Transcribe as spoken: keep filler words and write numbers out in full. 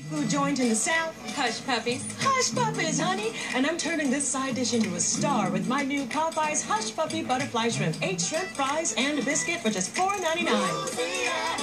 food joint in the South? Hush Puppies. Hush Puppies, honey. And I'm turning this side dish into a star with my new Popeyes Hush Puppy Butterfly Shrimp. Eight shrimp fries and a biscuit for just four ninety-nine.